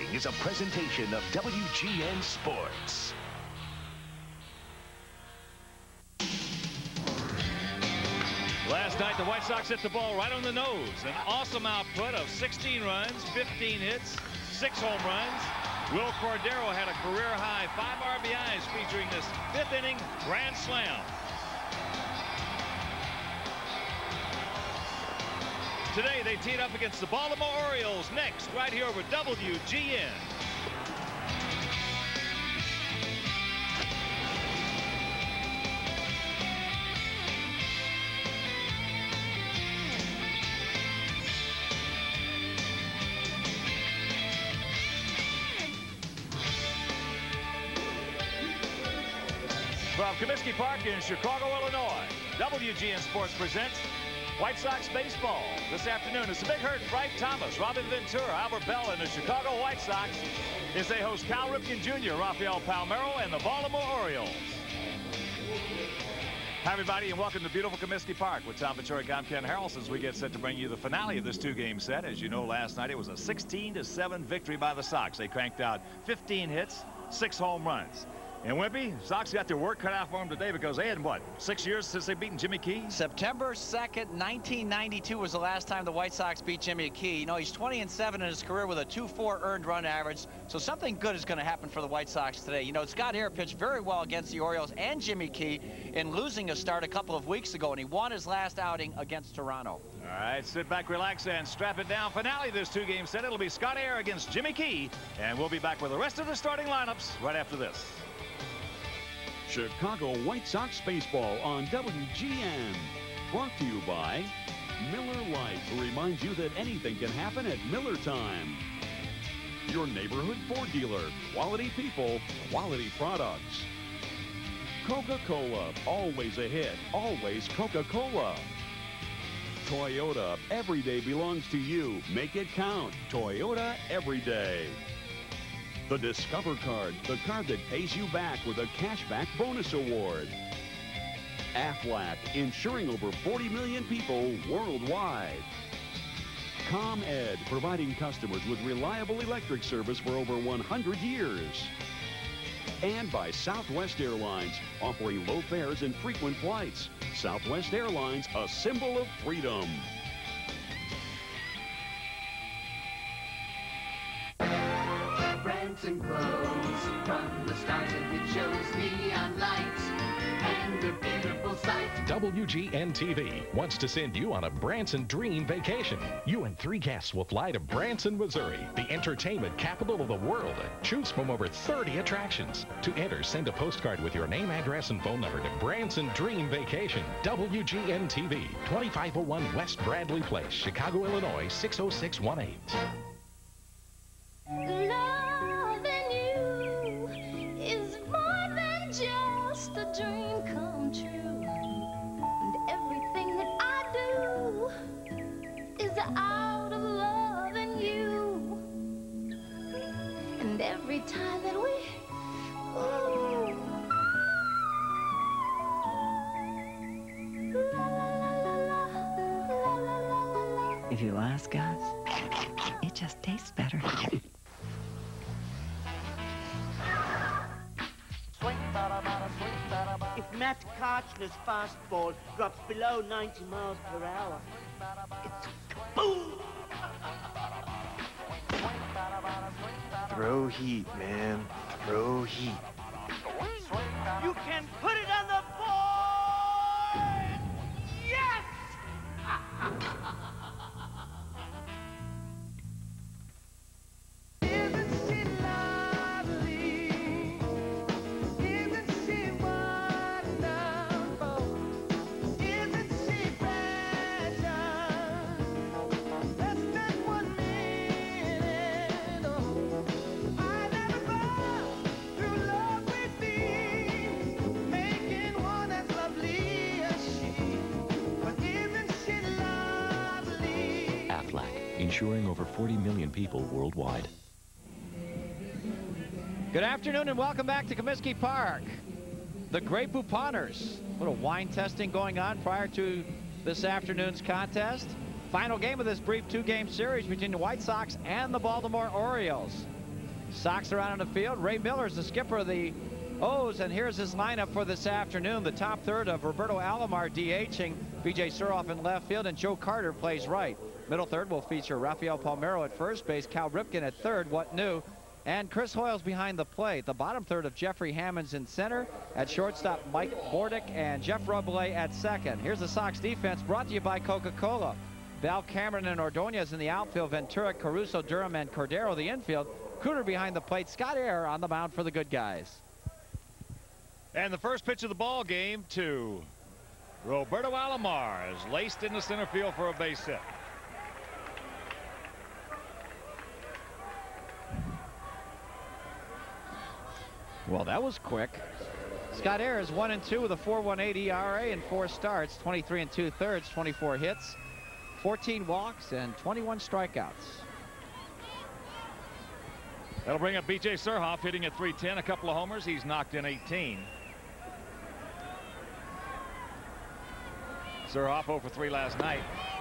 following is a presentation of WGN Sports. Last night, the White Sox hit the ball right on the nose. An awesome output of 16 runs, 15 hits, 6 home runs. Will Cordero had a career-high 5 RBIs featuring this 5th inning grand slam. Today, they teed up against the Baltimore Orioles next, right here over WGN. From Comiskey Park in Chicago, Illinois, WGN Sports presents White Sox baseball. This afternoon, it's the Big Hurt, Frank Thomas, Robin Ventura, Albert Bell, and the Chicago White Sox as they host Cal Ripken Jr., Rafael Palmeiro, and the Baltimore Orioles. Hi, everybody, and welcome to beautiful Comiskey Park with Tom Ventura, I'm Ken Harrelson, as we get set to bring you the finale of this 2-game set. As you know, last night it was a 16-7 victory by the Sox. They cranked out 15 hits, 6 home runs. And Wimpy, Sox got their work cut out for them today because they had, what, 6 years since they've beaten Jimmy Key? September 2nd, 1992 was the last time the White Sox beat Jimmy Key. You know, he's 20-7 in his career with a 2.4 earned run average. So something good is going to happen for the White Sox today. You know, Scott Eyre pitched very well against the Orioles and Jimmy Key in losing a start a couple of weeks ago, and he won his last outing against Toronto. All right, sit back, relax, and strap it down. Finale of this 2-game set. It'll be Scott Eyre against Jimmy Key, and we'll be back with the rest of the starting lineups right after this. Chicago White Sox baseball on WGN. Brought to you by Miller Lite, who reminds you that anything can happen at Miller time. Your neighborhood Ford dealer. Quality people, quality products. Coca-Cola, always a hit, always Coca-Cola. Toyota, every day belongs to you. Make it count. Toyota, every day. The Discover Card, the card that pays you back with a cashback bonus award. Aflac, insuring over 40 million people worldwide. ComEd, providing customers with reliable electric service for over 100 years. And by Southwest Airlines, offering low fares and frequent flights. Southwest Airlines, a symbol of freedom. And clothes from the stars, and it shows neon lights and a beautiful sight. WGN-TV wants to send you on a Branson dream vacation. You and 3 guests will fly to Branson, Missouri, the entertainment capital of the world. Choose from over 30 attractions. To enter, send a postcard with your name, address, and phone number to Branson Dream Vacation. WGN-TV, 2501 West Bradley Place, Chicago, Illinois, 60618. Loving you is more than just a dream come true. And everything that I do is out of loving you. And every time that we, ooh, la, la, la, la, la, la, la. If you ask us, it just tastes better. If Matt Karchner's fastball drops below 90 miles per hour, it's boom! Throw heat, man. Throw heat. You can put it on the board! Yes! Insuring over 40 million people worldwide. Good afternoon and welcome back to Comiskey Park. The Great Bouponers. Little wine testing going on prior to this afternoon's contest. Final game of this brief 2-game series between the White Sox and the Baltimore Orioles. Sox are out on the field. Ray Miller's the skipper of the O's, and here's his lineup for this afternoon. The top third of Roberto Alomar DHing, B.J. Surhoff in left field, and Joe Carter plays right. Middle third will feature Rafael Palmeiro at first base, Cal Ripken at third, what new, and Chris Hoyle's behind the plate. The bottom third of Jeffrey Hammond's in center. At shortstop, Mike Bordick and Jeff Rabelais at second. Here's the Sox defense brought to you by Coca-Cola. Val Cameron and Ordonez in the outfield, Ventura, Caruso, Durham, and Cordero the infield. Cooter behind the plate, Scott Eyre on the mound for the good guys. And the first pitch of the ball game to Roberto Alomar is laced into center field for a base hit. Well, that was quick. Scott Eyre is 1-2 with a 4.18 ERA in 4 starts, 23 2/3, 24 hits, 14 walks, and 21 strikeouts. That'll bring up B.J. Surhoff, hitting at .310, a couple of homers. He's knocked in 18. Surhoff 0 for 3 last night.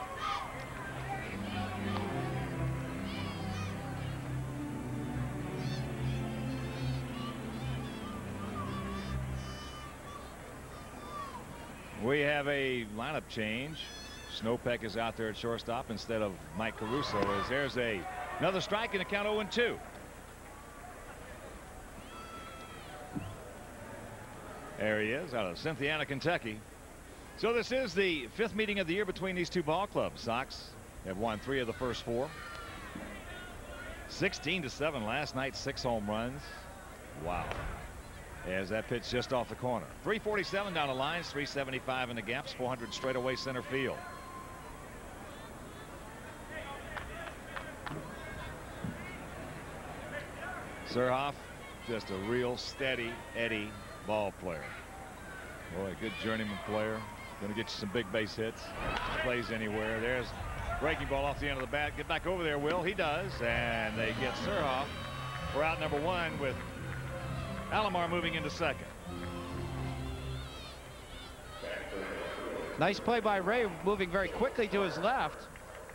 We have a lineup change. Snopek is out there at shortstop instead of Mike Caruso, as there's another strike in the count 0-2. There he is out of Cynthiana, Kentucky. So this is the 5th meeting of the year between these two ball clubs. Sox have won 3 of the first 4. 16-7 last night, 6 home runs. Wow. As that pitch just off the corner. 347 down the lines, 375 in the gaps, 400 straight away center field. Surhoff, just a real steady Eddie ball player. Boy, a good journeyman player. Going to get you some big base hits. Plays anywhere. There's breaking ball off the end of the bat. Get back over there, Will. He does. And they get Surhoff for out number 1 with Alomar moving into second. Nice play by Ray, moving very quickly to his left.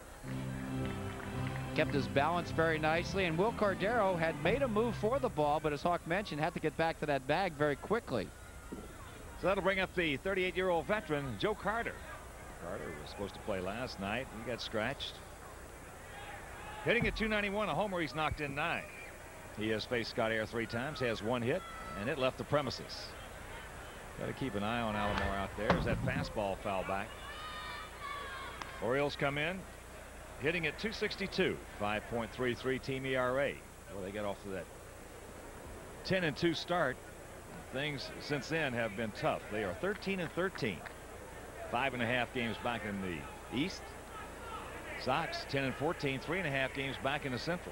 Kept his balance very nicely, and Will Cordero had made a move for the ball, but as Hawk mentioned, had to get back to that bag very quickly. So that'll bring up the 38-year-old veteran, Joe Carter. Carter was supposed to play last night. He got scratched. Hitting at .291, a homer. He's knocked in 9. He has faced Scott Eyre 3 times, has 1 hit, and it left the premises. Got to keep an eye on Alomar out there as that fastball foul back. Orioles come in, hitting at .262, 5.33 team ERA. Well, they got off to that 10-2 start. Things since then have been tough. They are 13-13, 5.5 games back in the East. Sox 10-14, 3.5 games back in the Central.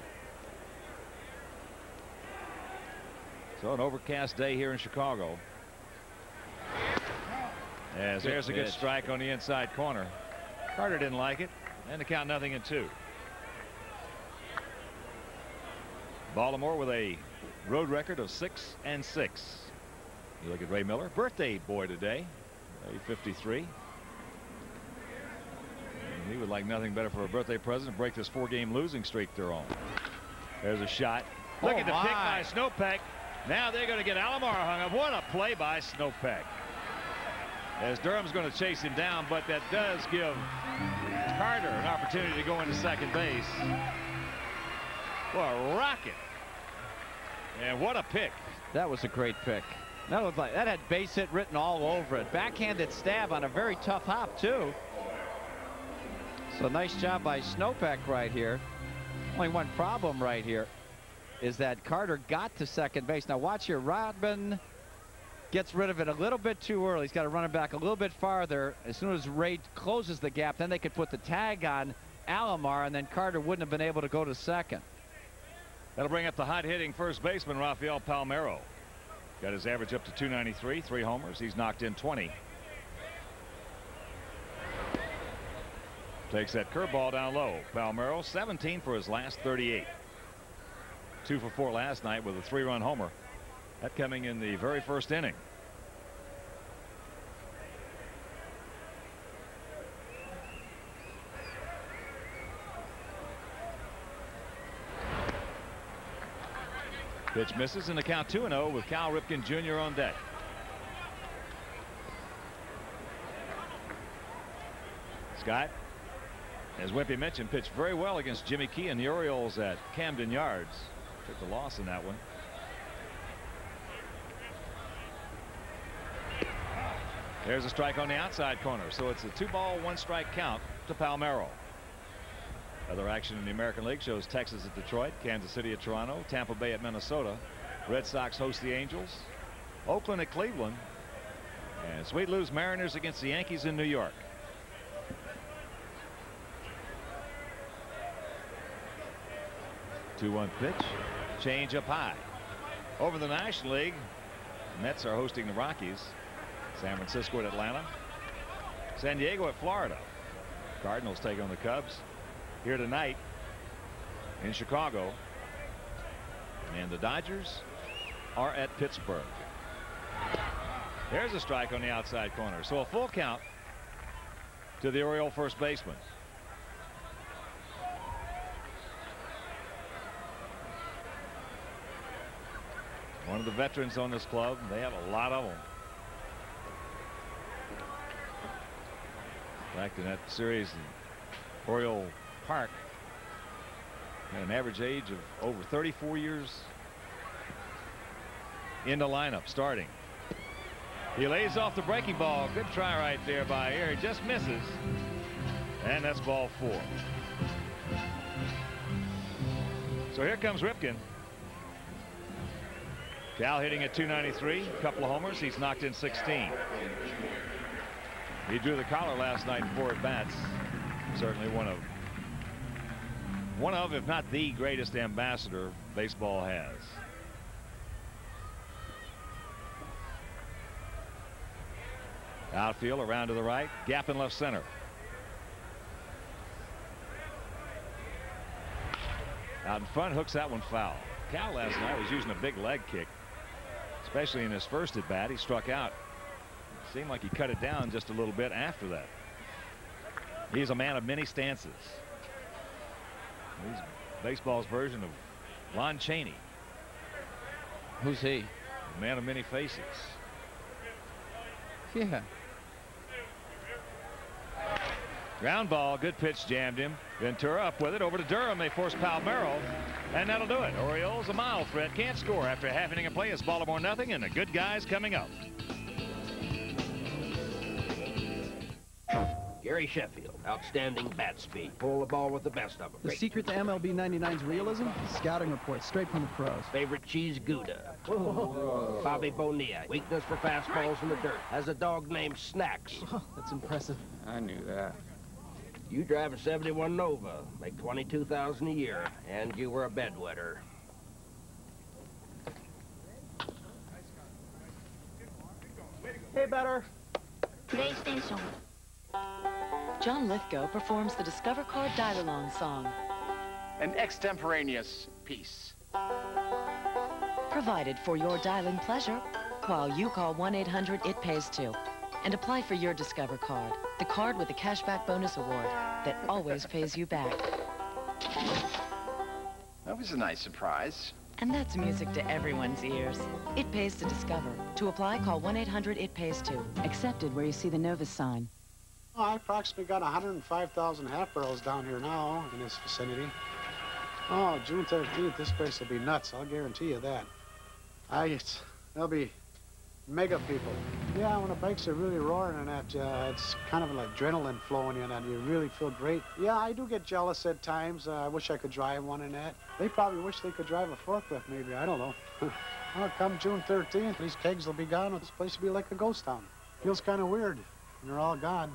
So an overcast day here in Chicago. As there's a good strike on the inside corner. Carter didn't like it, and the count 0-2. Baltimore with a road record of 6-6. You look at Ray Miller, birthday boy today, 53. And he would like nothing better for a birthday present, break this 4-game losing streak they're on. There's a shot. Look at the pick by Snopek. Now they're going to get Alomar hung up. What a play by Snopek. As Durham's going to chase him down, but that does give Carter an opportunity to go into second base. What a rocket. And what a pick. That was a great pick. That had base hit written all over it. Backhanded stab on a very tough hop, too. So nice job by Snopek right here. Only one problem right here is that Carter got to second base. Now watch here. Rodman gets rid of it a little bit too early. He's got to run it back a little bit farther. As soon as Ray closes the gap, then they could put the tag on Alomar, and then Carter wouldn't have been able to go to second. That'll bring up the hot hitting first baseman Rafael Palmeiro. Got his average up to .293, 3 homers. He's knocked in 20. Takes that curveball down low. Palmeiro 17 for his last 38. 2 for 4 last night with a 3-run homer. That coming in the very first inning. Pitch misses, and the count 2-0 with Cal Ripken Jr. on deck. Scott, as Wimpy mentioned, pitched very well against Jimmy Key and the Orioles at Camden Yards. Took the loss in that one. There's a strike on the outside corner, so it's a 2-ball, 1-strike count to Palmeiro. Other action in the American League shows Texas at Detroit, Kansas City at Toronto, Tampa Bay at Minnesota. Red Sox host the Angels, Oakland at Cleveland, and Sweet Lou's Mariners against the Yankees in New York. Two-one pitch, change up high. Over the National League, the Mets are hosting the Rockies, San Francisco at Atlanta, San Diego at Florida. Cardinals take on the Cubs here tonight in Chicago, and the Dodgers are at Pittsburgh. There's a strike on the outside corner, so a full count to the Oriole first baseman. One of the veterans on this club. They have a lot of them. In fact, in that series in Oriole Park, had an average age of over 34 years in the lineup starting. He lays off the breaking ball. Good try right there by Eyre. Just misses. And that's ball 4. So here comes Ripken. Cal hitting at .293, a couple of homers. He's knocked in 16. He drew the collar last night in 4 at-bats. Certainly one of, if not the greatest ambassador baseball has. Outfield around to the right, gap in left center. Out in front, hooks that one foul. Cal last night was using a big leg kick, especially in his first at bat. He struck out. Seemed like he cut it down just a little bit after that. He's a man of many stances. He's baseball's version of Lon Chaney. Who's he? A man of many faces. Yeah. Ground ball, good pitch, jammed him. Ventura up with it over to Durham. They force Palmeiro, and that'll do it. Orioles a mile threat, can't score after a half inning of play. It's Baltimore nothing, and the good guys coming up. Gary Sheffield, outstanding bat speed. Pull the ball with the best of them. The secret to MLB 99's realism? Scouting reports straight from the pros. Favorite cheese, Gouda. Bobby Bonilla, weakness for fastballs in the dirt. Has a dog named Snacks. That's impressive. I knew that. You drive a 71 Nova, make $22,000 a year, and you were a bedwetter. Hey, better. PlayStation. John Lithgow performs the Discover Card Dial-Along song. An extemporaneous piece. Provided for your dialing pleasure while you call 1-800-IT-PAYS-2 and apply for your Discover Card, the card with the cashback bonus award that always pays you back. That was a nice surprise. And that's music to everyone's ears. It pays to Discover. To apply, call 1-800-IT-PAYS-2. Accepted where you see the Novus sign. Oh, I approximately got 105,000 half barrels down here now in this vicinity. Oh, June 13th, this place will be nuts. I'll guarantee you that. There'll be mega people. Yeah, when the bikes are really roaring and that, it's kind of like adrenaline flowing in and you really feel great. Yeah, I do get jealous at times. I wish I could drive one in that. They probably wish they could drive a forklift, maybe. I don't know. Well, come June 13th, these kegs will be gone. This place will be like a ghost town. Feels kind of weird. And they're all gone.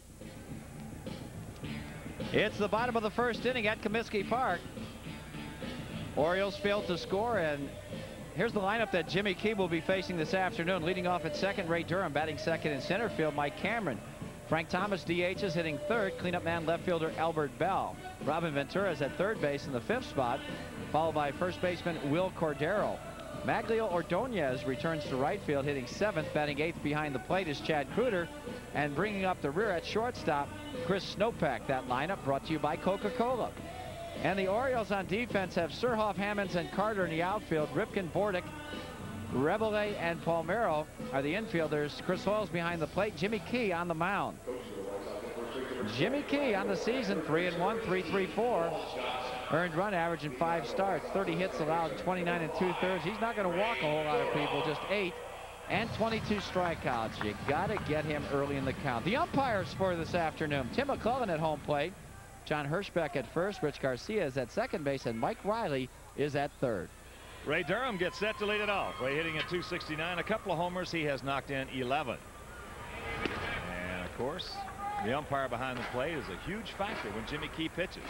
It's the bottom of the first inning at Comiskey Park. Orioles failed to score, and here's the lineup that Jimmy Key will be facing this afternoon. Leading off at second, Ray Durham. Batting second in center field, Mike Cameron. Frank Thomas, DH, is hitting third. Cleanup man, left fielder Albert Bell. Robin Ventura is at third base in the 5th spot, followed by first baseman Will Cordero. Maglio Ordonez returns to right field, hitting 7th. Batting 8th behind the plate is Chad Kruder. And bringing up the rear at shortstop, Chris Snopek. That lineup brought to you by Coca-Cola. And the Orioles on defense have Surhoff, Hammonds, and Carter in the outfield. Ripken, Bordick, Rebele, and Palmero are the infielders. Chris Hoyle's behind the plate. Jimmy Key on the mound. Jimmy Key on the season, 3-1, 3.34. Earned run average in 5 starts, 30 hits allowed, 29 2/3. He's not going to walk a whole lot of people, just 8 and 22 strikeouts. You got to get him early in the count. The umpires for this afternoon: Tim McClellan at home plate, John Hirschbeck at first, Rich Garcia is at second base, and Mike Riley is at third. Ray Durham gets set to lead it off. Ray hitting at .269, a couple of homers. He has knocked in 11. And of course, the umpire behind the plate is a huge factor when Jimmy Key pitches.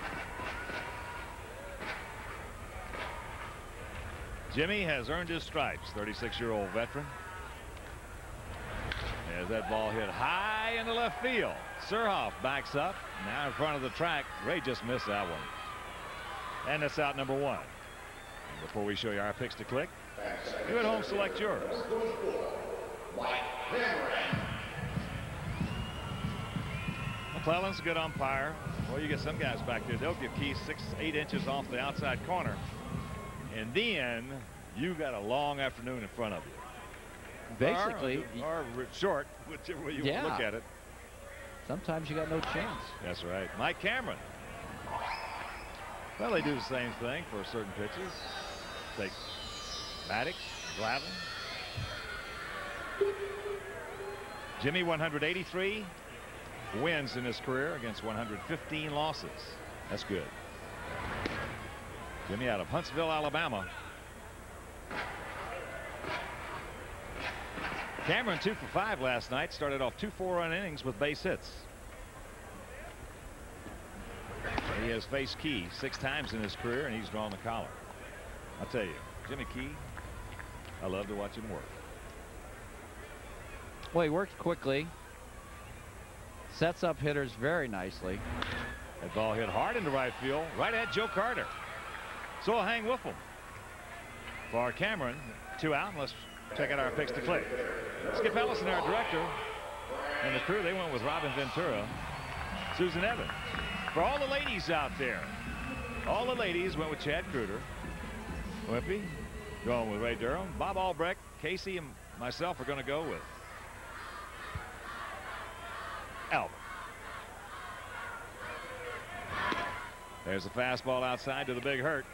Jimmy has earned his stripes, 36-year-old veteran. As that ball hit high into left field. Surhoff backs up, now in front of the track. Ray just missed that one. And that's out number 1. Before we show you our picks to click, you at home select yours. McClellan's a good umpire. Well, you get some guys back there, they'll give Key 6-8 inches off the outside corner. And then you got a long afternoon in front of you. Basically, or short, whichever way you want to look at it. Sometimes you got no chance. That's right. Mike Cameron. Well, they do the same thing for certain pitches. Take Maddox, Glavine. Jimmy, 183 wins in his career against 115 losses. That's good. Jimmy out of Huntsville, Alabama. Cameron 2 for 5 last night. Started off 2 4-run innings with base hits. He has faced Key 6 times in his career, and he's drawn the collar. I'll tell you, Jimmy Key, I love to watch him work. Well, he works quickly. Sets up hitters very nicely. That ball hit hard into right field, right at Joe Carter. So I'll hang with him. For Cameron, 2 out, and let's check out our picks to click. Skip Ellison, our director, and the crew, they went with Robin Ventura, Susan Evans. For all the ladies out there, all the ladies went with Chad Kruger. Wimpy going with Ray Durham. Bob Albrecht, Casey, and myself are going to go with Albert. There's a fastball outside to the big hurt.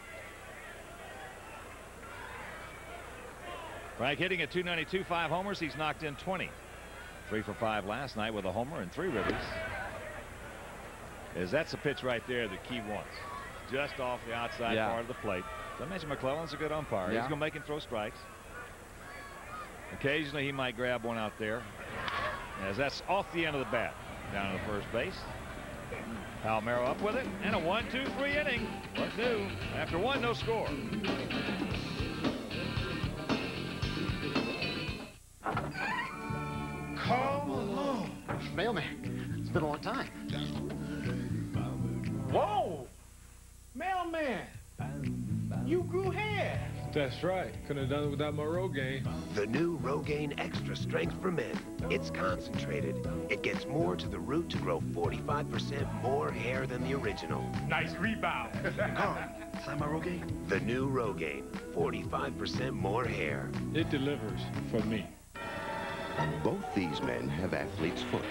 Frank hitting at .292, 5 homers. He's knocked in 20. 3 for 5 last night with a homer and 3 ribbies. That's a pitch right there that Key wants. Just off the outside part of the plate. So I mentioned McClellan's a good umpire. He's going to make him throw strikes. Occasionally he might grab one out there. As that's off the end of the bat. Down to the first base. Palmero up with it. And a 1-2-3 inning. What new? After 1, no score. Come along. Mailman. It's been a long time. Whoa! Mailman! You grew hair. That's right. Couldn't have done it without my Rogaine. The new Rogaine Extra Strength for Men. It's concentrated. It gets more to the root to grow 45% more hair than the original. Nice rebound. Carl, sign my Rogaine? The new Rogaine. 45% more hair. It delivers for me. Both these men have athlete's foot.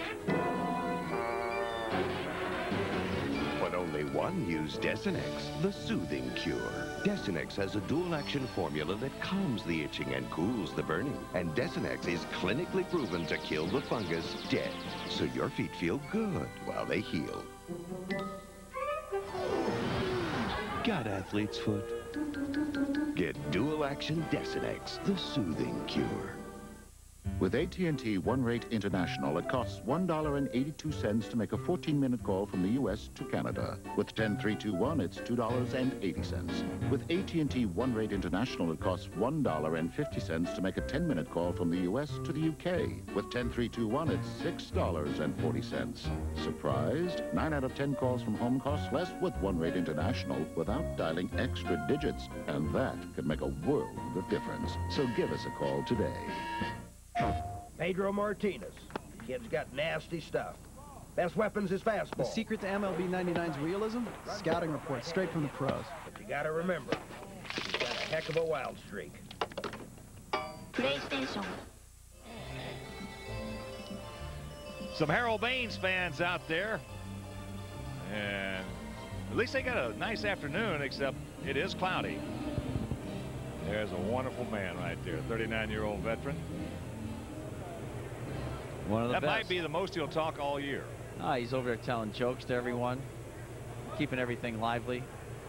But only one used Desinex, the soothing cure. Desinex has a dual-action formula that calms the itching and cools the burning. And Desinex is clinically proven to kill the fungus dead. So your feet feel good while they heal. Got athlete's foot? Get dual-action Desinex, the soothing cure. With AT&T One Rate International, it costs $1.82 to make a 14-minute call from the U.S. to Canada. With 10321, it's $2.80. With AT&T One Rate International, it costs $1.50 to make a 10-minute call from the U.S. to the U.K. With 10321, it's $6.40. Surprised? 9 out of 10 calls from home cost less with One Rate International without dialing extra digits. And that could make a world of difference. So give us a call today. Pedro Martinez. Kid's got nasty stuff. Best weapon's his fastball. The secret to MLB 99's realism? Scouting reports straight from the pros. But you gotta remember, he's got a heck of a wild streak. PlayStation. Some Harold Baines fans out there. And at least they got a nice afternoon, except it is cloudy. There's a wonderful man right there, 39-year-old veteran. One of the that best. might be the most he'll talk all year. Ah, he's over there telling jokes to everyone, keeping everything lively.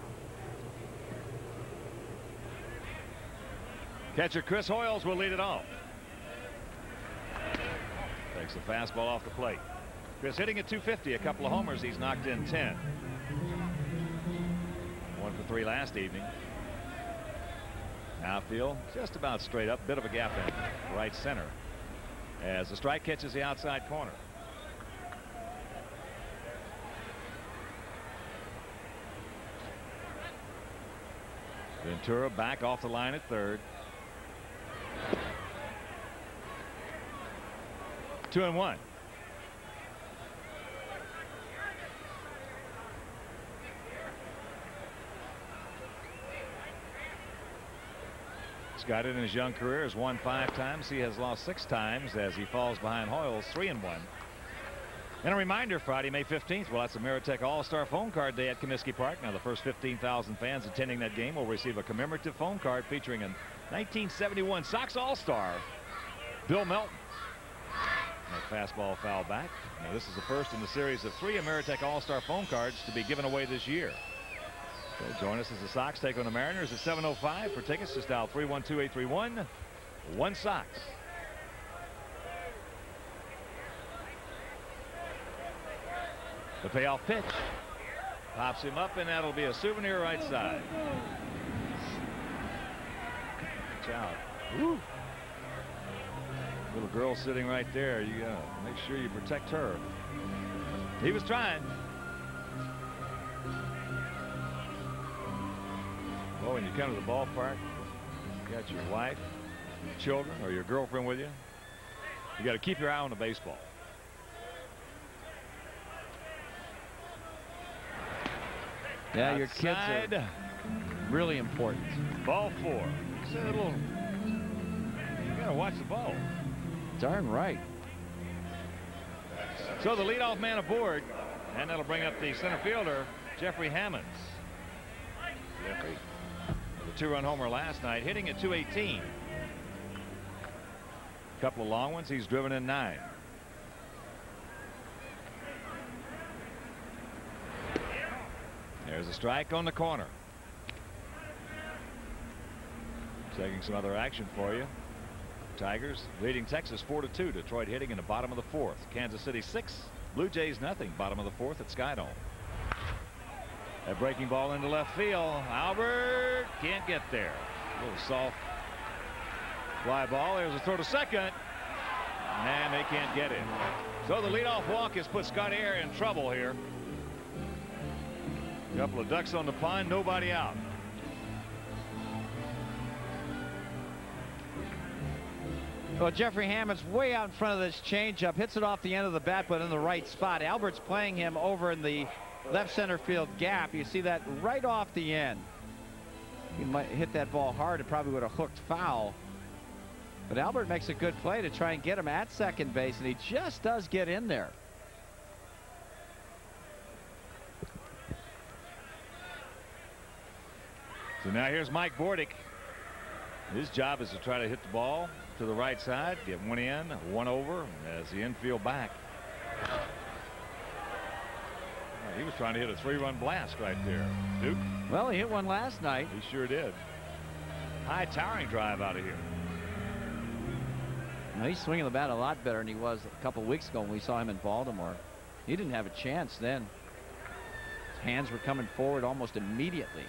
Catcher Chris Hoyles will lead it off. Takes the fastball off the plate. Chris hitting at 250, a couple of homers. He's knocked in 10. 1 for 3 last evening. Outfield just about straight up, bit of a gap in right center as the strike catches the outside corner. Ventura back off the line at third. 2-1. Scott in his young career has won 5 times. He has lost 6 times as he falls behind Hoyles 3-1. And a reminder, Friday, May 15th, well, that's a Ameritech All-Star Phone Card Day at Comiskey Park. Now, the first 15,000 fans attending that game will receive a commemorative phone card featuring a 1971 Sox All-Star, Bill Melton. A fastball foul back. Now, this is the first in the series of 3 Ameritech All-Star phone cards to be given away this year. So join us as the Sox take on the Mariners at 7:05. For tickets, just dial 312-831-1 Sox. The payoff pitch pops him up, and that'll be a souvenir right side. Watch out. Woo. Little girl sitting right there. You gotta make sure you protect her. He was trying. Well, when you come to the ballpark, you got your wife, your children, or your girlfriend with you. You got to keep your eye on the baseball. Yeah, your kids are really important. Ball 4. It's a little. You got to watch the ball. Darn right. So the leadoff man aboard, and that'll bring up the center fielder, Jeffrey Hammonds. Jeffrey, the 2-run homer last night, hitting at 218. A couple of long ones. He's driven in 9. There's a strike on the corner. Taking some other action for you. Tigers leading Texas 4-2. Detroit hitting in the bottom of the 4th. Kansas City 6. Blue Jays nothing. Bottom of the 4th at Skydome. A breaking ball into left field. Albert can't get there. A little soft fly ball. There's a throw to second. And they can't get it. So the leadoff walk has put Scott Eyre in trouble here. A couple of ducks on the pond. Nobody out. Well, Jeffrey Hammond's way out in front of this changeup. Hits it off the end of the bat, but in the right spot. Albert's playing him over in the left center field gap. You see that right off the end. He might hit that ball hard. It probably would have hooked foul. But Albert makes a good play to try and get him at second base, and he just does get in there. So now here's Mike Bordick. His job is to try to hit the ball to the right side, get one in, one over as the infield back. He was trying to hit a 3-run blast right there. Duke. Well, he hit one last night. He sure did. High towering drive out of here. Now, he's swinging the bat a lot better than he was a couple weeks ago when we saw him in Baltimore. He didn't have a chance then. His hands were coming forward almost immediately.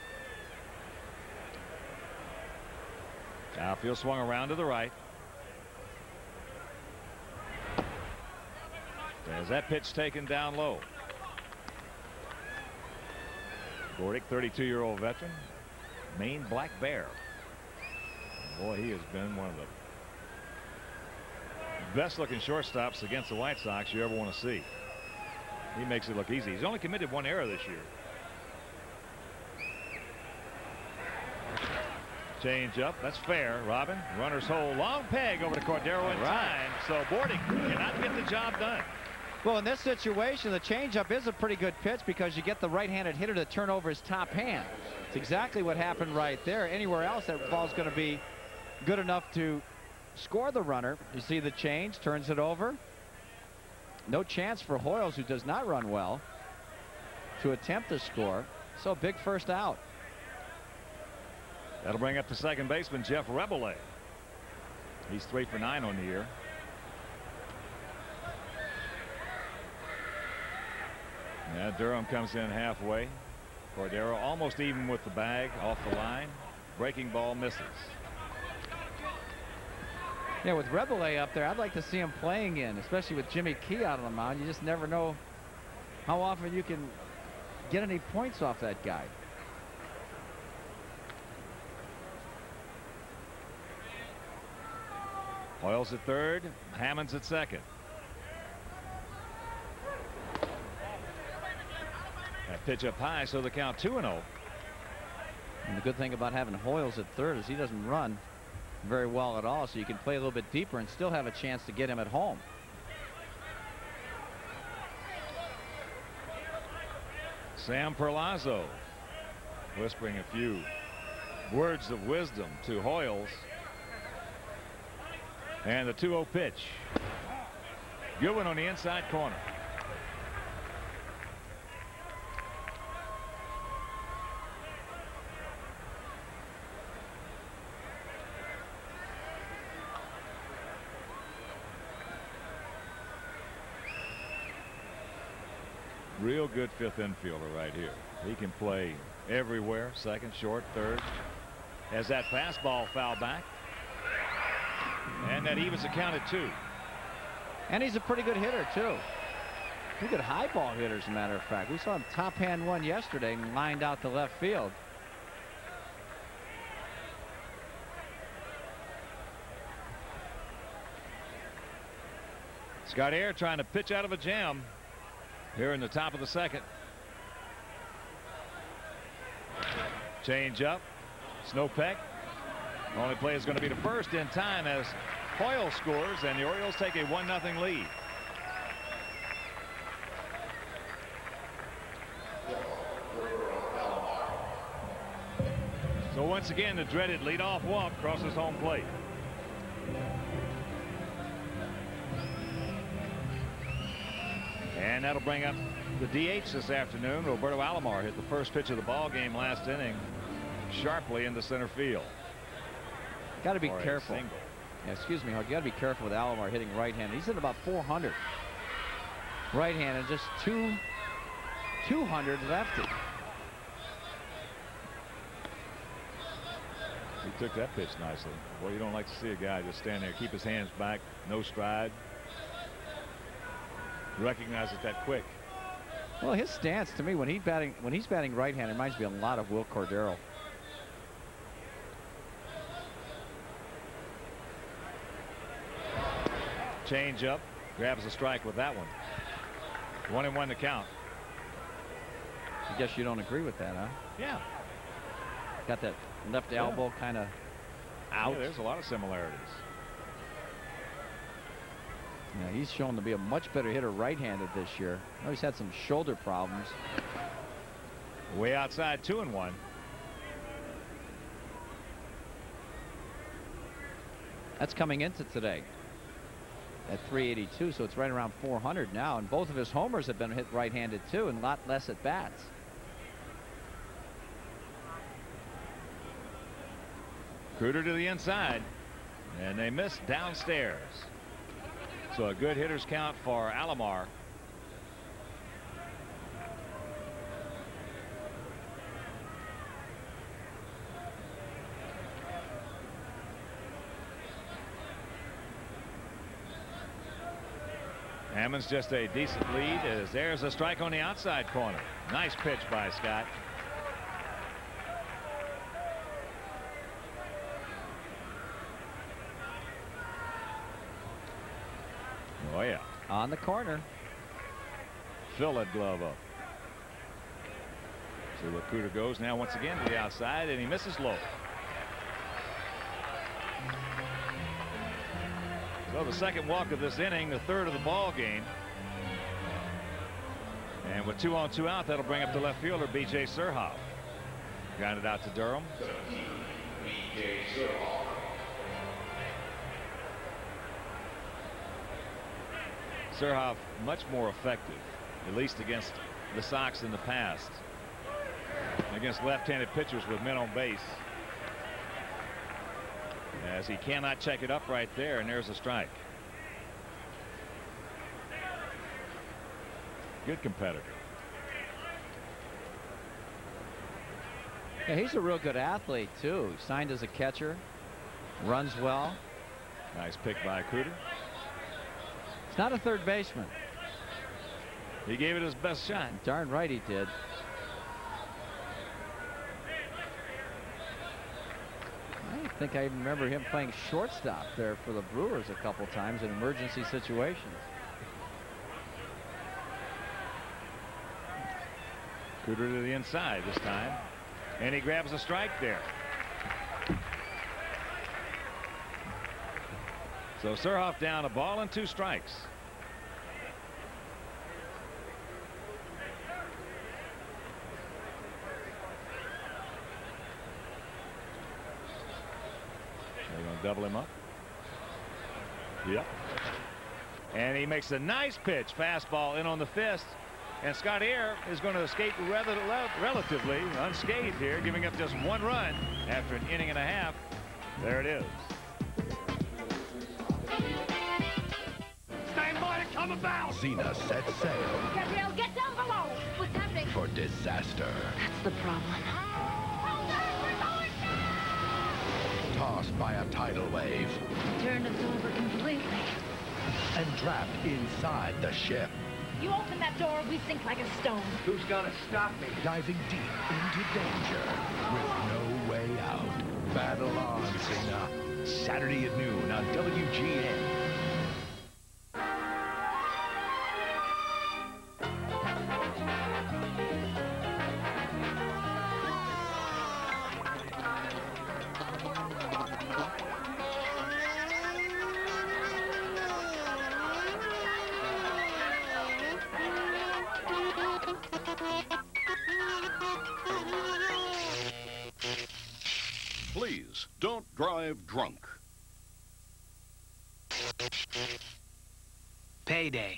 Outfield swung around to the right. As that pitch taken down low. Bordick, 32-year-old veteran, Maine Black Bear. Boy, he has been one of the best looking shortstops against the White Sox you ever want to see. He makes it look easy. He's only committed 1 error this year. Change up. That's fair. Robin. Runner's hole. Long peg over to Cordero in time. So Bordick cannot get the job done. Well, in this situation, the changeup is a pretty good pitch because you get the right-handed hitter to turn over his top hand. It's exactly what happened right there. Anywhere else, that ball's going to be good enough to score the runner. You see the change, turns it over. No chance for Hoyles, who does not run well, to attempt to score. So big first out. That'll bring up the second baseman, Jeff Rebele. He's 3 for 9 on the year. Yeah, Durham comes in halfway. Cordero almost even with the bag, off the line. Breaking ball misses. Yeah, with Rebele up there, I'd like to see him playing in, especially with Jimmy Key out on the mound. You just never know how often you can get any points off that guy. Hoyles at third, Hammonds at second. That pitch up high, so the count 2-0. And the good thing about having Hoyles at third is he doesn't run very well at all, so you can play a little bit deeper and still have a chance to get him at home. Sam Perlazzo whispering a few words of wisdom to Hoyles. And the 2-0 pitch. Good one on the inside corner. Real good fifth infielder right here. He can play everywhere. Second, short, third. Has that fastball foul back. And that evens the count at 2. And he's a pretty good hitter, too. Pretty good high ball hitter, as a matter of fact. We saw him top hand one yesterday and lined out to left field. Scott Eyre trying to pitch out of a jam here in the top of the second. Change up. Snowpeck. Only play is going to be to first in time as Hoyle scores, and the Orioles take a 1-0 lead. So once again, the dreaded leadoff walk crosses home plate. And that'll bring up the DH this afternoon. Roberto Alomar hit the first pitch of the ball game last inning sharply into center field. Got to be careful. Yeah, excuse me, Hug. You got to be careful with Alomar hitting right-handed. He's at about 400 right-handed, just 200 lefty. He took that pitch nicely. Boy, you don't like to see a guy just stand there, keep his hands back, no stride. Recognize it that quick. Well, his stance to me when he's batting right-handed reminds me a lot of Will Cordero. Change up, grabs a strike with that one. 1-1 to count. I guess you don't agree with that, huh? Yeah. Got that left elbow kind of out. Yeah, there's a lot of similarities. Yeah, he's shown to be a much better hitter right-handed this year. I know he's had some shoulder problems. Way outside, 2-1. That's coming into today at 382, so it's right around 400 now, and both of his homers have been hit right-handed too, and a lot less at bats. Cruder to the inside, and they missed downstairs. So a good hitter's count for Alomar. Hammond's just a decent lead as there's a strike on the outside corner. Nice pitch by Scott. Oh yeah. On the corner. fill that glove up. See where Cooter goes now once again to the outside, and he misses low. So the second walk of this inning, the third of the ball game. And with 2 on 2 out, that'll bring up the left fielder, B.J. Surhoff. Grounded out to Durham. Surhoff much more effective, at least against the Sox in the past, against left-handed pitchers with men on base. As he cannot check it up right there, and there's a strike. Good competitor. Yeah, he's a real good athlete too. He signed as a catcher, runs well. Nice pick by Cooter. He's not a third baseman. He gave it his best shot. Darn right he did. I think I remember him playing shortstop there for the Brewers a couple times in emergency situations. Cooter to the inside this time, and he grabs a strike there. So Surhoff down, a ball and 2 strikes. They're going to double him up. Yep. And he makes a nice pitch, fastball in on the fist. And Scott Eyre is going to escape relatively unscathed here, giving up just 1 run after an inning and a half. There it is. Stand by to come about. Xena sets sail Gabrielle, get down below. What's happening? for disaster. That's the problem. Tossed by a tidal wave Turned us over completely. and trapped inside the ship. You open that door, we sink like a stone. Who's gonna stop me? Diving deep into danger with no way out. Battle on, Xena. Saturday at noon on WGN. Please don't drive drunk. Payday.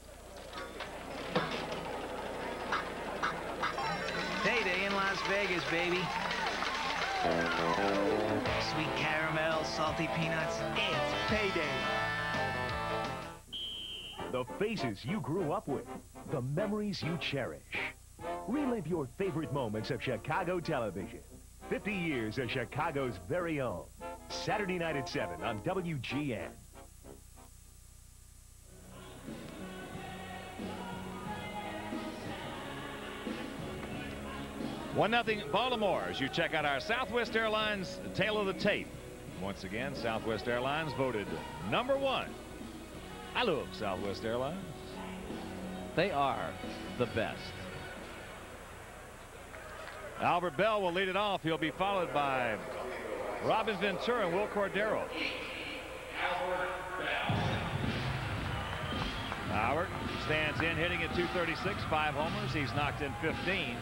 Payday in Las Vegas, baby. Sweet caramel, salty peanuts. It's payday. The faces you grew up with, the memories you cherish. Relive your favorite moments of Chicago television. 50 years of Chicago's very own. Saturday night at 7 on WGN. 1-0 Baltimore as you check out our Southwest Airlines Tale of the Tape. Once again, Southwest Airlines voted #1. I love Southwest Airlines. They are the best. Albert Bell will lead it off. He'll be followed by Robin Ventura and Will Cordero. Howard stands in, hitting at .236, 5 homers. He's knocked in 15.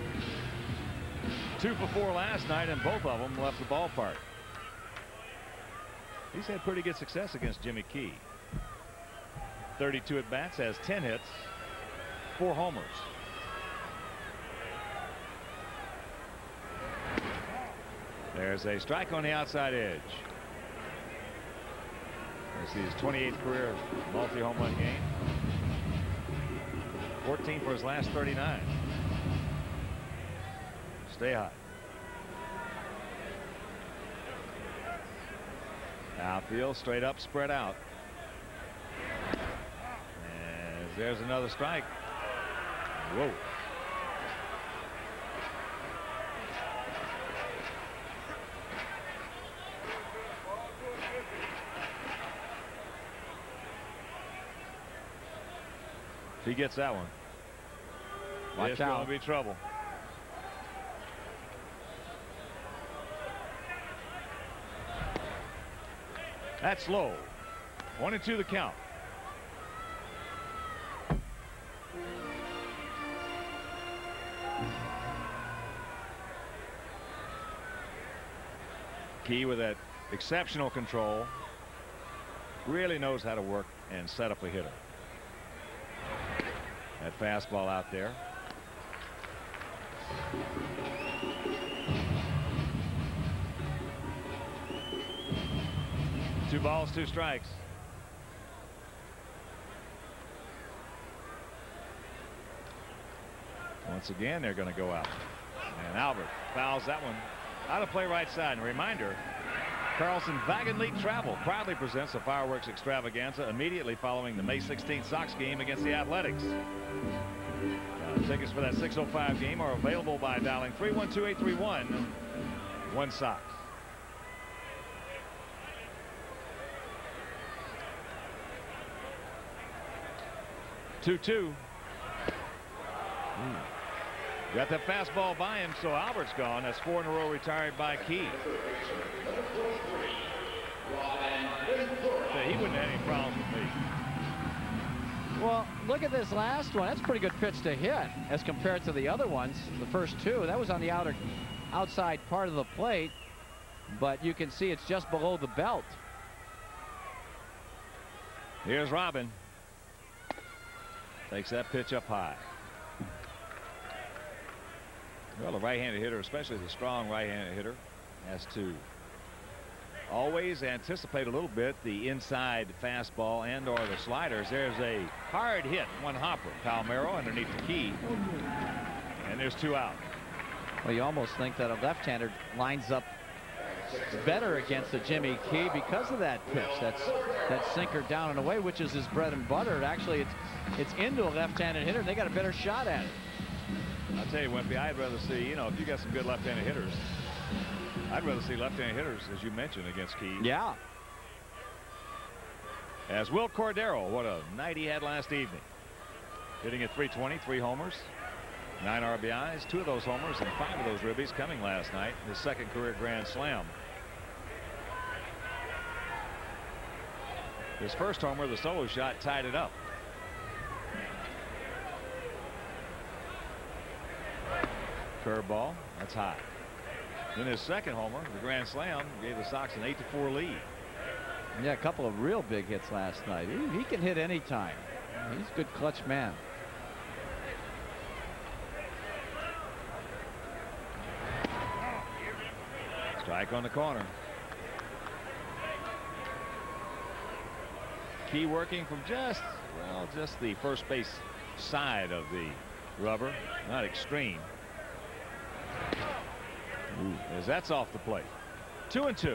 2 for 4 last night, and both of them left the ballpark. He's had pretty good success against Jimmy Key. 32 at bats, has 10 hits, 4 homers. There's a strike on the outside edge. This is his 28th career multi-home run game. 14 for his last 39. Stay hot. Outfield, straight up, spread out. And there's another strike. Whoa. If he gets that one. Watch It's out. going to be trouble. That's low. 1-2 the count. Key with that exceptional control. Really knows how to work and set up a hitter. That fastball out there. Two balls, two strikes. Once again, they're going to go out. And Albert fouls that one out of play right side. And a reminder, Carlson Wagon League Travel proudly presents a fireworks extravaganza immediately following the May 16th Sox game against the Athletics. Tickets for that 6:05 game are available by dialing 312-831-1 Sox. Two. Got that fastball by him, so Albert's gone. That's 4 in a row retired by Key. He wouldn't have any problems with me. Well, look at this last one. That's a pretty good pitch to hit as compared to the other ones. The first two, that was on the outside part of the plate, but you can see it's just below the belt. Here's Robin. Takes that pitch up high. Well, a right-handed hitter, especially the strong right-handed hitter, has to always anticipate a little bit the inside fastball and or the sliders. There's a hard hit, one hopper. Palmeiro underneath the Key. And there's 2 out. Well, you almost think that a left-hander lines up better against the Jimmy Key because of that pitch. That sinker down and away, which is his bread and butter. Actually, it's into a left-handed hitter. They got a better shot at it. I'll tell you, Wimpy, I'd rather see, you know, if you got some good left-handed hitters, I'd rather see left-handed hitters, as you mentioned, against Key. Yeah. As Will Cordero, what a night he had last evening. Hitting at .320, 3 homers, 9 RBIs, 2 of those homers and 5 of those ribbies coming last night. His second career grand slam. His first homer, the solo shot, tied it up. Curveball, that's high. Then his second homer, the grand slam, gave the Sox an 8-4 lead. Yeah, a couple of real big hits last night. He can hit any time. He's a good clutch man. Strike on the corner. Key working from just the first base side of the rubber, not extreme. As that's off the plate. 2-2.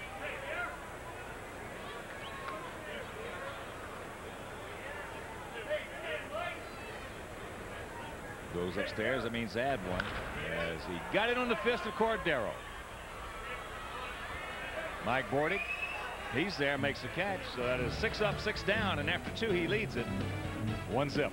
Goes upstairs. That means add one as he got it on the fist of Cordero. Mike Bordick, he's there, makes the catch. So that is 6 up, 6 down, and after 2 he leads it 1-0.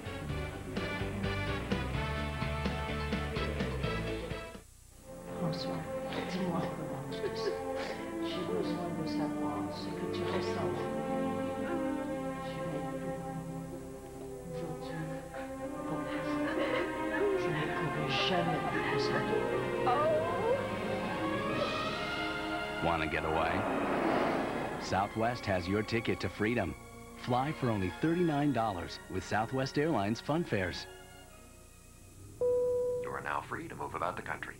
Bonsoir. Dis-moi comment. J'ai besoin de savoir ce que tu ressens. Tu es aujourd'hui pour je ne pourrai jamais raisonner. Want to get away? Southwest has your ticket to freedom. Fly for only $39 with Southwest Airlines Fun Fares. You are now free to move about the country.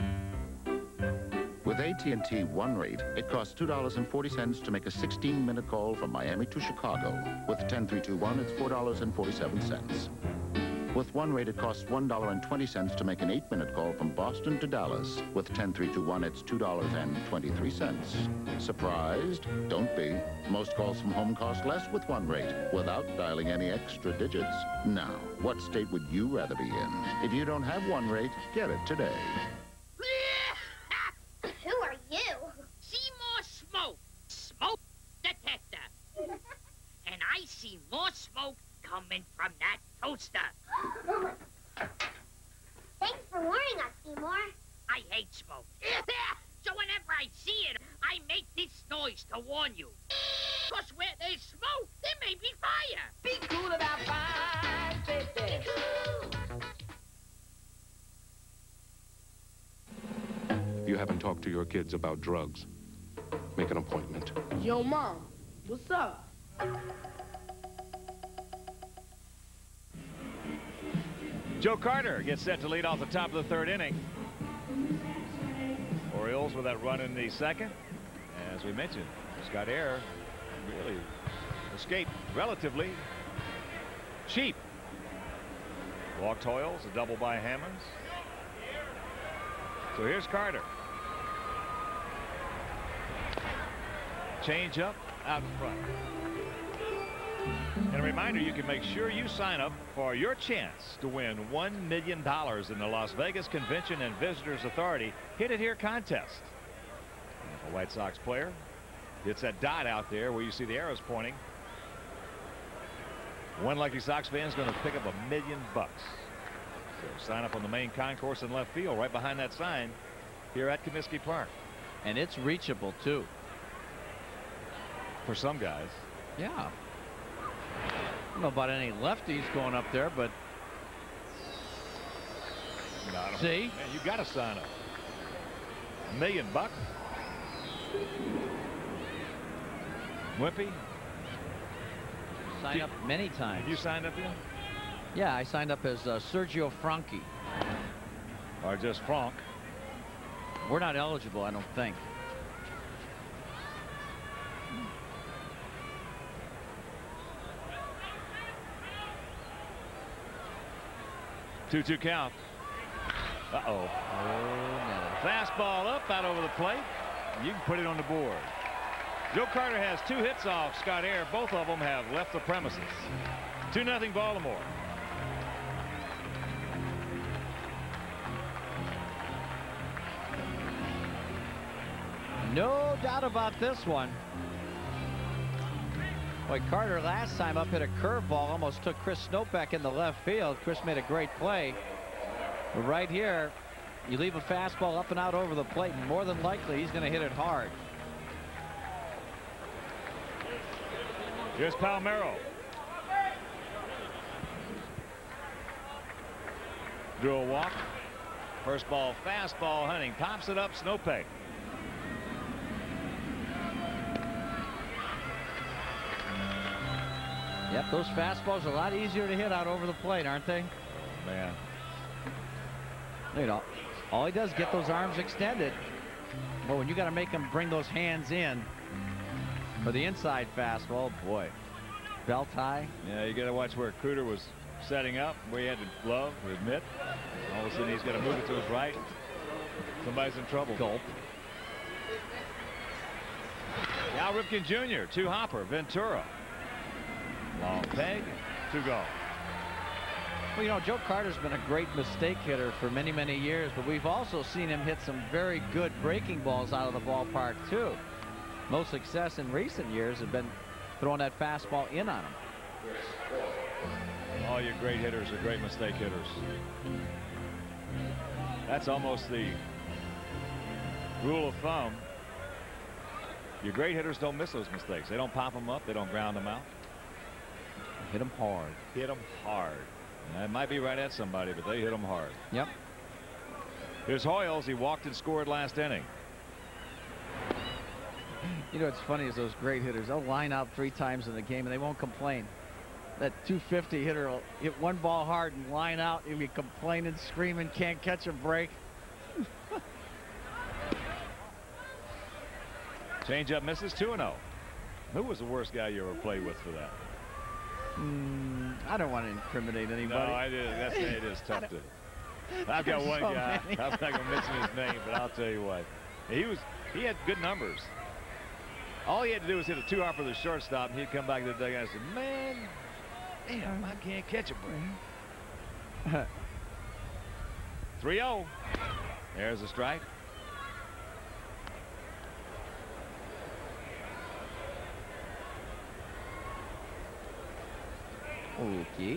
With AT&T One Rate, it costs $2.40 to make a 16-minute call from Miami to Chicago. With 10321, it's $4.47. With One Rate, it costs $1.20 to make an 8-minute call from Boston to Dallas. With 10321, it's $2.23. Surprised? Don't be. Most calls from home cost less with One Rate, without dialing any extra digits. Now, what state would you rather be in? If you don't have One Rate, get it today. Who are you? See more smoke. Smoke detector. And I see more smoke coming from that toaster. voice to warn you. Because where there's smoke, there may be fire. Be cool about fire, baby. If you haven't talked to your kids about drugs, make an appointment. Yo, Mom, what's up? Joe Carter gets set to lead off the top of the third inning. Orioles with that run in the second. As we mentioned, Scott Eyre really escaped relatively cheap. Walked Hoyles, a double by Hammonds. So here's Carter. Change up out in front. And a reminder, you can make sure you sign up for your chance to win $1 million in the Las Vegas Convention and Visitors Authority Hit It Here contest. A White Sox player hits that dot out there where you see the arrows pointing. One lucky Sox fan is going to pick up $1 million. So sign up on the main concourse in left field right behind that sign here at Comiskey Park. And it's reachable too. For some guys. Yeah. I don't know about any lefties going up there, but see, man, you got to sign up. $1 million. Wimpy. Signed up many times. Have you signed up yet? Yeah, I signed up as Sergio Franchi. Or just Frank. We're not eligible, I don't think. Two count. Uh-oh. Fastball up out over the plate. You can put it on the board. Joe Carter has 2 hits off Scott Eyre. Both of them have left the premises. 2-0 Baltimore. No doubt about this one. Boy, Carter last time up hit a curveball, almost took Chris Snopek in the left field. Chris made a great play. But right here, you leave a fastball up and out over the plate, and more than likely he's going to hit it hard. Here's Palmeiro. Drew a walk. First ball, fastball hunting. Pops it up, Snopek. Yep, those fastballs are a lot easier to hit out over the plate, aren't they? Man. You know, all he does is get those arms extended. But when you got to make him bring those hands in for the inside fastball, boy, belt high. Yeah, you got to watch where Cruder was setting up, where he had the glove, his mitt. All of a sudden, he's got to move it to his right. Somebody's in trouble. Gulp. Al Ripken Jr., 2-hopper, Ventura. Long peg, 2 go. Well, you know, Joe Carter's been a great mistake hitter for many, many years, but we've also seen him hit some very good breaking balls out of the ballpark, too. Most success in recent years have been throwing that fastball in on him. All your great hitters are great mistake hitters. That's almost the rule of thumb. Your great hitters don't miss those mistakes. They don't pop them up. They don't ground them out. Hit them hard. Hit them hard. And that might be right at somebody, but they hit them hard. Yep. Here's Hoyles. He walked and scored last inning. You know what's funny is those great hitters, they'll line out 3 times in the game and they won't complain. That 250 hitter will hit one ball hard and line out. He'll be complaining, screaming, can't catch a break. Change up misses, 2-0. Who was the worst guy you ever played with for that? I don't want to incriminate anybody. No, I did. It is tough to. I've got one guy. I'm not going to mention his name, but I'll tell you what. He had good numbers. All he had to do was hit a 2-hopper for the shortstop, and he'd come back to the dugout and say, "Man, damn, I can't catch a break." 3-0. There's a strike. Okay.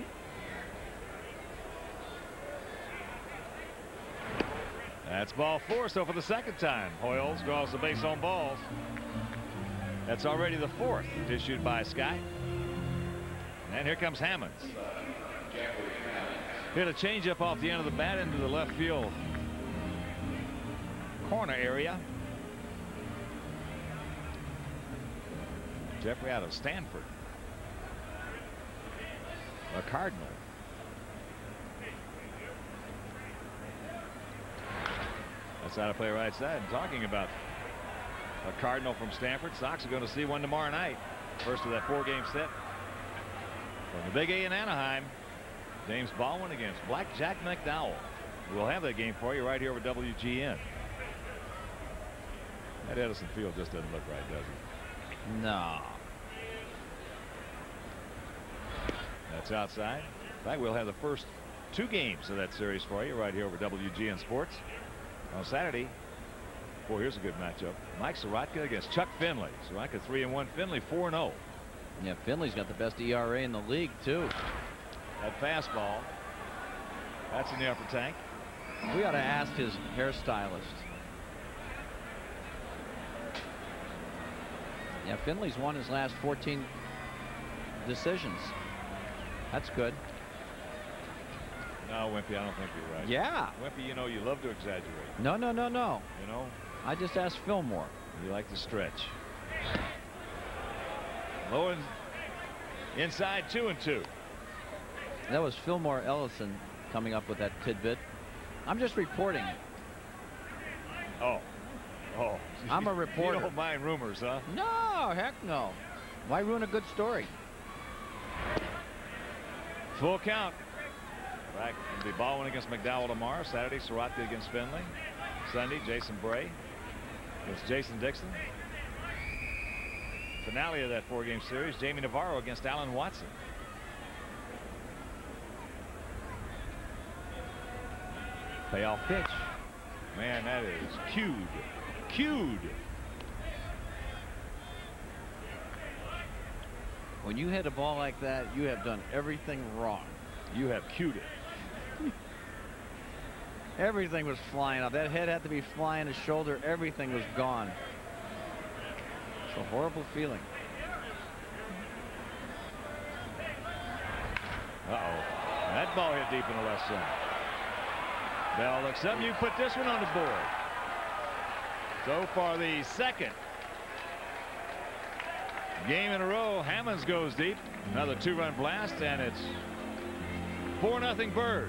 That's ball 4. So for the second time, Hoyles draws the base on balls. That's already the 4th issued by Scott. And here comes Hammonds. Hit a changeup off the end of the bat into the left field corner area. Jeffrey out of Stanford, a Cardinal. That's out of play right side. And talking about a Cardinal from Stanford, Sox are going to see one tomorrow night. First of that 4-game set from the Big A in Anaheim. James Baldwin against Blackjack McDowell. We'll have that game for you right here over WGN. That Edison Field just doesn't look right, does it? No. That's outside. In fact, we'll have the first 2 games of that series for you right here over WGN Sports. On Saturday, boy, here's a good matchup. Mike Sorotka against Chuck Finley. Sorotka 3-1, Finley 4-0. Yeah, Finley's got the best ERA in the league, too. That fastball, that's in the upper tank. We ought to ask his hairstylist. Yeah, Finley's won his last 14 decisions. That's good. No, Wimpy, I don't think you're right. Yeah. Wimpy, you know you love to exaggerate. No, no, no, no. You know? I just asked Fillmore. You like to stretch. Low and inside, 2-2. That was Fillmore Ellison coming up with that tidbit. I'm just reporting. Oh. Oh. I'm a reporter. You don't mind rumors, huh? No, heck no. Why ruin a good story? Full count. Back will be Baldwin against McDowell tomorrow. Saturday, Sorotka against Finley. Sunday, Jason Bray against Jason Dixon. Finale of that 4-game series, Jamie Navarro against Alan Watson. Payoff pitch. Man, that is cued. Cued. When you hit a ball like that, you have done everything wrong. You have cued it. Everything was flying up. That head had to be flying, his shoulder, everything was gone. It's a horrible feeling. Uh-oh. That ball hit deep in the left center. Bell looks up. You put this one on the board. So far, the 2nd game in a row. Hammonds goes deep. Another 2-run blast, and it's 4-0 Birds.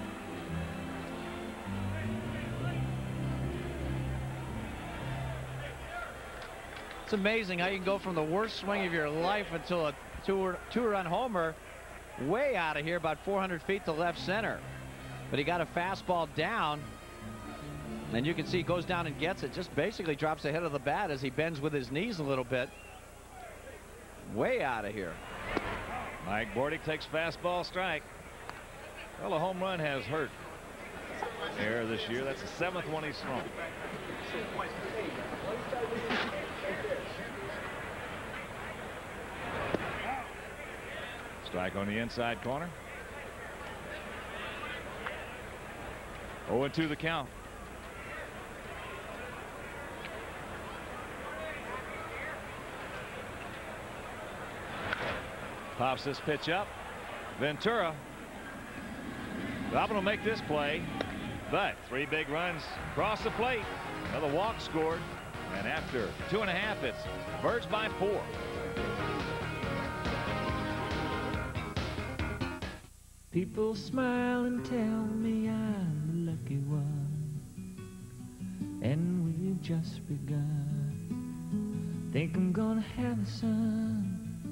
It's amazing how you can go from the worst swing of your life until a two-run homer way out of here, about 400 feet to left center. But he got a fastball down, and you can see he goes down and gets it. Just basically drops the head of the bat as he bends with his knees a little bit. Way out of here. Mike Bordick takes fastball strike. Well, a home run has hurt Eyre this year. That's the 7th one he's thrown. Strike on the inside corner. 0-2 the count. Pops this pitch up. Ventura. Dobbin will make this play, but 3 big runs across the plate. Another walk scored, and after 2.5, it's Birds by 4. People smile and tell me I'm the lucky one, and we've just begun. Think I'm gonna have a son.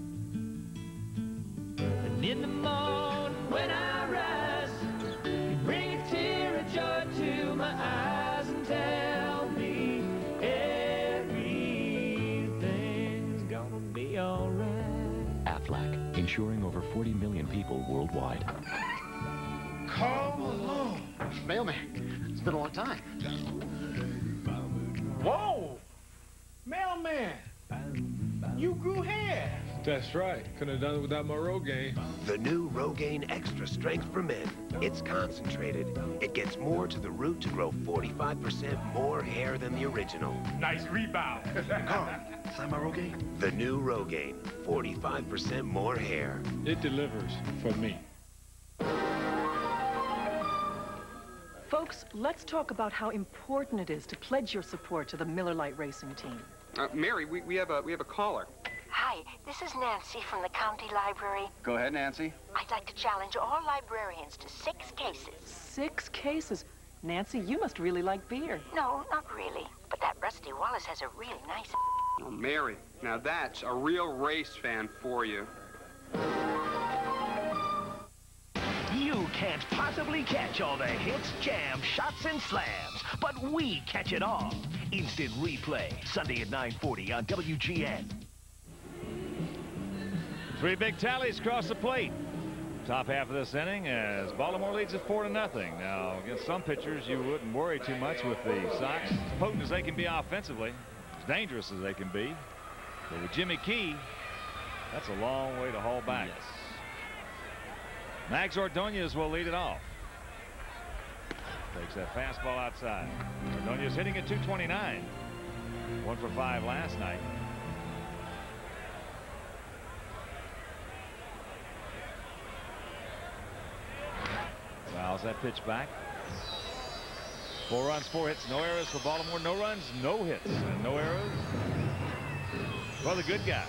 And in the morning when I rise, you bring a tear of joy to my eyes and tell me everything's gonna be alright. Aflac, insuring over 40 million people worldwide. Come along. Mailman, it's been a long time. Whoa! Mailman! You grew hair. That's right. Couldn't have done it without my Rogaine. The new Rogaine Extra Strength for Men. It's concentrated. It gets more to the root to grow 45% more hair than the original. Nice rebound. Carl, is that my Rogaine? The new Rogaine. 45% more hair. It delivers for me. Folks, let's talk about how important it is to pledge your support to the Miller Lite Racing team. Mary, we have a caller. Hi, this is Nancy from the county library. Go ahead, Nancy. I'd like to challenge all librarians to 6 cases. 6 cases? Nancy, you must really like beer. No, not really. But that Rusty Wallace has a really nice... Oh, Mary, now that's a real race fan for you. You can't possibly catch all the hits, jams, shots, and slams, but we catch it all. Instant replay, Sunday at 9:40 on WGN. 3 big tallies across the plate. Top half of this inning as Baltimore leads it 4-0. Now, against some pitchers, you wouldn't worry too much with the Sox. As potent as they can be offensively, as dangerous as they can be. But with Jimmy Key, that's a long way to haul back. Yes. Max Ordonez will lead it off. Takes that fastball outside. Ordonez hitting at 229. 1 for 5 last night. Fouls that pitch back. 4 runs, 4 hits, no errors for Baltimore. No runs, no hits, and no errors. Well, the good guy.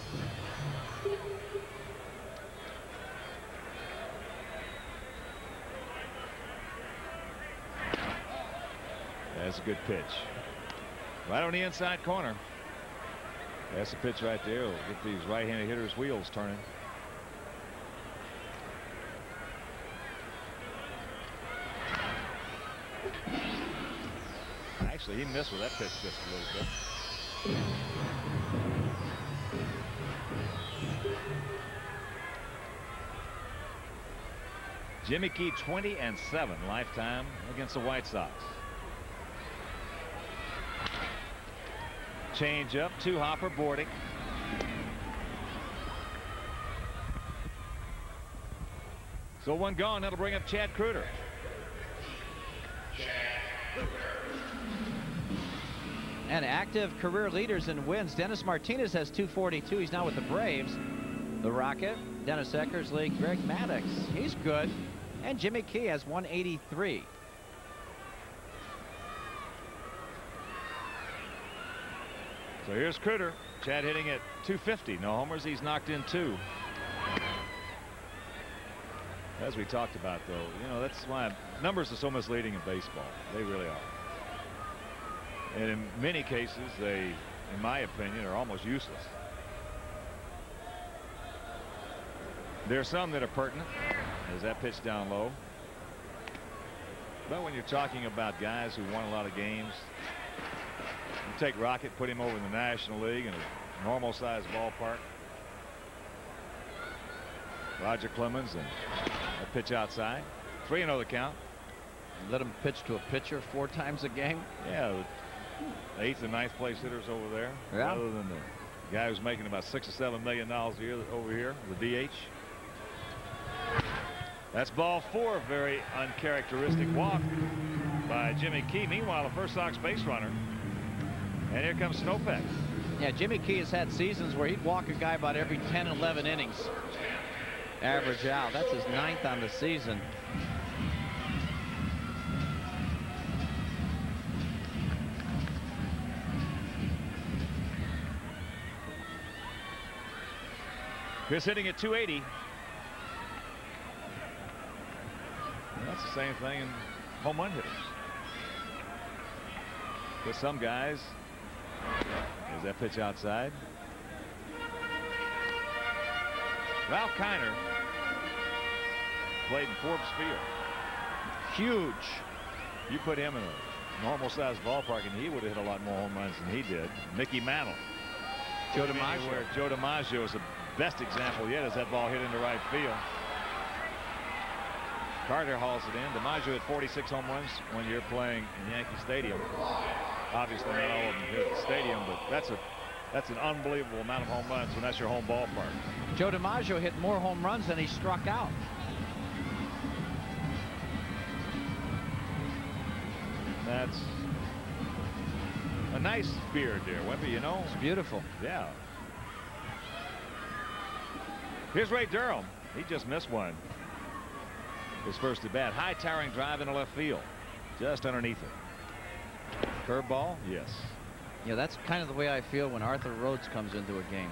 That's a good pitch. Right on the inside corner. That's a pitch right there. It'll get these right-handed hitters' wheels turning. Actually, he missed with that pitch just a little bit. Jimmy Key 20-7 lifetime against the White Sox. Change up to Hopper Bordick. So 1 gone. That'll bring up Chad Kruder. And active career leaders in wins. Dennis Martinez has 242. He's now with the Braves. The Rocket, Dennis Eckersley, Greg Maddux. He's good. And Jimmy Key has 183. So here's Kruder. Chad hitting at 250. No homers. He's knocked in 2. As we talked about, though, you know, that's why numbers are so misleading in baseball. They really are. And in many cases, they, in my opinion, are almost useless. There are some that are pertinent. As that pitch down low. But when you're talking about guys who won a lot of games, you take Rocket, put him over in the National League in a normal-sized ballpark. Roger Clemens and a pitch outside. 3-0 the count. Let him pitch to a pitcher 4 times a game. Yeah, the 8th and 9th place hitters over there. Yeah. Other than the guy who's making about $6 or $7 million a year over here, the DH. That's ball 4. Very uncharacteristic walk by Jimmy Key. Meanwhile, the first Sox base runner. And here comes Snopek. Yeah, Jimmy Key has had seasons where he'd walk a guy about every 10 and 11 innings. Average out. That's his 9th on the season. Chris hitting at 280. And that's the same thing in home run hitters. With some guys, there's that pitch outside. Ralph Kiner played in Forbes Field. Huge. You put him in a normal-sized ballpark, and he would have hit a lot more home runs than he did. Mickey Mantle. Joe DiMaggio. Joe DiMaggio is the best example yet as that ball hit into right field. Carter hauls it in. DiMaggio had 46 home runs one year playing in Yankee Stadium. Obviously not all of them here at the stadium, but that's a That's an unbelievable amount of home runs when that's your home ballpark. Joe DiMaggio hit more home runs than he struck out. That's a nice beard there, Wimpy, you know. It's beautiful. Yeah. Here's Ray Durham. He just missed one. His first at bat. High towering drive into left field. Just underneath it. Curveball? Yes. Yeah, that's kind of the way I feel when Arthur Rhodes comes into a game.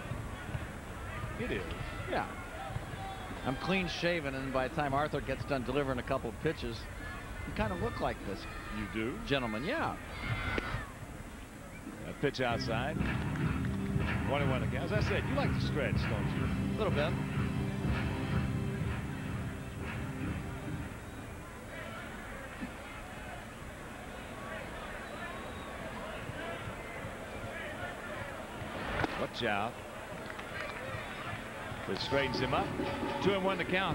It is. Yeah. I'm clean shaven, and by the time Arthur gets done delivering a couple of pitches, you kind of look like this. You do? Gentlemen, yeah. A pitch outside. 21 again. As I said, you like to stretch, don't you? A little bit. Watch out. It straightens him up. 2-1 to count.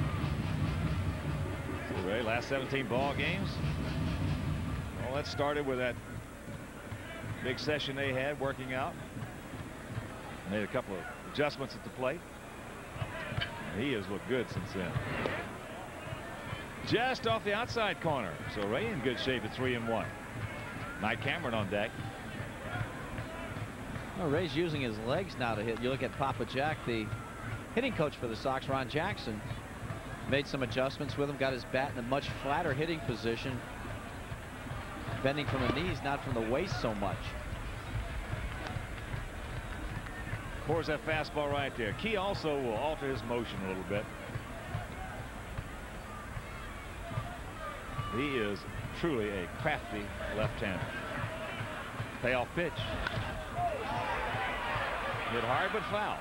So Ray, last 17 ball games. Well, that started with that big session they had working out. Made a couple of adjustments at the plate. He has looked good since then. Just off the outside corner. So Ray in good shape at 3-1. Mike Cameron on deck. Well, Ray's using his legs now to hit. You look at Papa Jack, the hitting coach for the Sox, Ron Jackson, made some adjustments with him, got his bat in a much flatter hitting position, bending from the knees, not from the waist so much. Pours that fastball right there. Key also will alter his motion a little bit. He is truly a crafty left-hander. Payoff pitch. Hit hard but foul.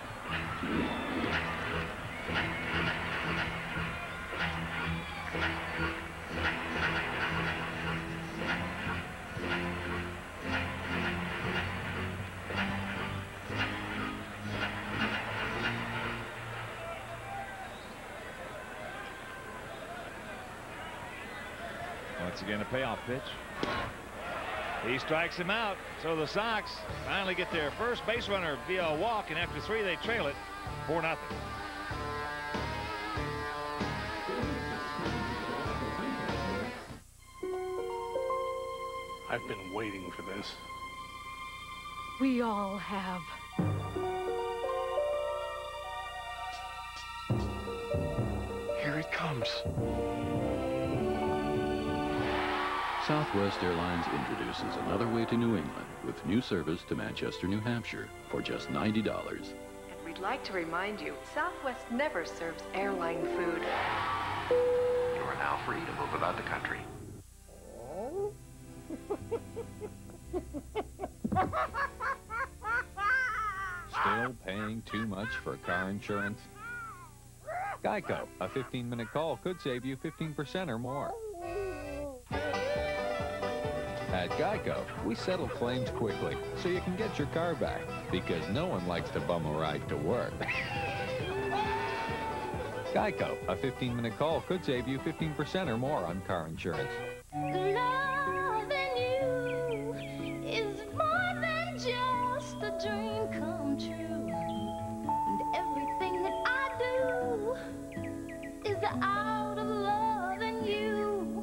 Once again, a payoff pitch. He strikes him out. So the Sox finally get their first base runner via a walk, and after 3 they trail it 4-0. I've been waiting for this. We all have. Here it comes. Southwest Airlines introduces another way to New England with new service to Manchester, New Hampshire for just $90. And we'd like to remind you, Southwest never serves airline food. You are now free to move about the country. Still paying too much for car insurance? Geico, a 15-minute call could save you 15% or more. At Geico, we settle claims quickly so you can get your car back, because no one likes to bum a ride to work. Geico, a 15-minute call could save you 15% or more on car insurance. Loving you is more than just a dream come true. And everything that I do is out of loving you.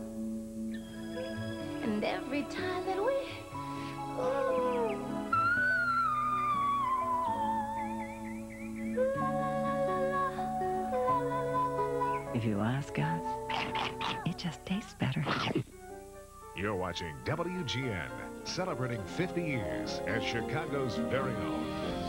And every time that we, ooh, if you ask us, it just tastes better. You're watching WGN, celebrating 50 years as Chicago's very own.